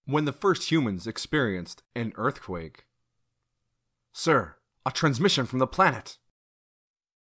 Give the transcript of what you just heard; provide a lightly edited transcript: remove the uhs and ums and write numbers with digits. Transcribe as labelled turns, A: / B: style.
A: when the first humans experienced an earthquake. Sir, a transmission from the planet!